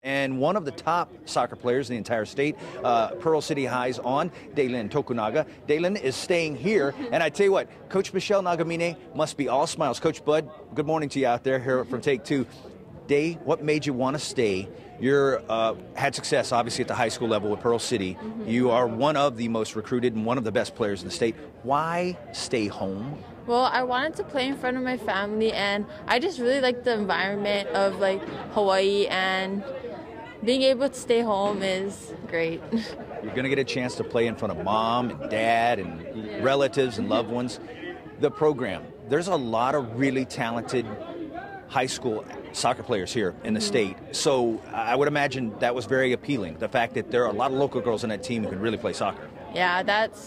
And one of the top soccer players in the entire state, Pearl City High's on, Daelenn Tokunaga. Daelenn is staying here, and I tell you what, Coach Michelle Nagamine must be all smiles. Coach Bud, good morning to you out there here from Take2. Day, what made you want to stay? You're had success, obviously, at the high school level with Pearl City. You are one of the most recruited and one of the best players in the state. Why stay home? Well, I wanted to play in front of my family, and I just really like the environment of Hawaii, and being able to stay home is great. You're going to get a chance to play in front of mom and dad and relatives and loved ones. The program, there's a lot of really talented high school soccer players here in the state. So I would imagine that was very appealing, the fact that there are a lot of local girls on that team who can really play soccer. Yeah,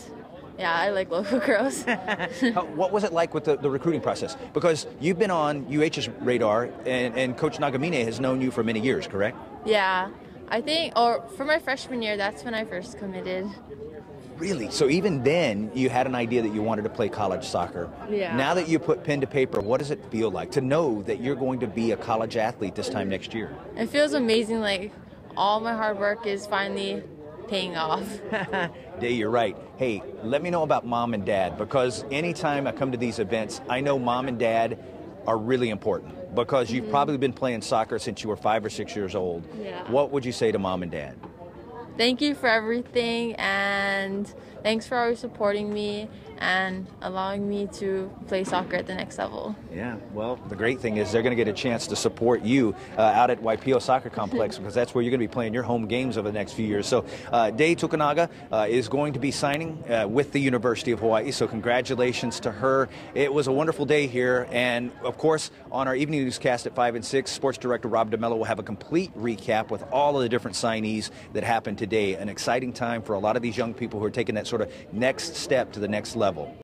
I like local girls. What was it like with the recruiting process? Because you've been on UH's radar, and Coach Nagamine has known you for many years, correct? Yeah, I think, or for my freshman year, that's when I first committed. Really? So even then, you had an idea that you wanted to play college soccer. Yeah. Now that you put pen to paper, what does it feel like to know that you're going to be a college athlete this time next year? It feels amazing, like all my hard work is finally paying off. Day, you're right. Hey, let me know about mom and dad, because anytime I come to these events, I know mom and dad are really important, because you've probably been playing soccer since you were 5 or 6 years old. Yeah. What would you say to mom and dad? Thank you for everything, and thanks for always supporting me and allowing me to play soccer at the next level. Yeah, well, the great thing is they're going to get a chance to support you out at Waipio Soccer Complex, because that's where you're going to be playing your home games over the next few years. So Daelenn Tokunaga is going to be signing with the University of Hawaii, so congratulations to her. It was a wonderful day here, and of course, on our evening newscast at 5 and 6, Sports Director Rob DeMello will have a complete recap with all of the different signees that happened today. An exciting time for a lot of these young people who are taking that sort of next step to the next level.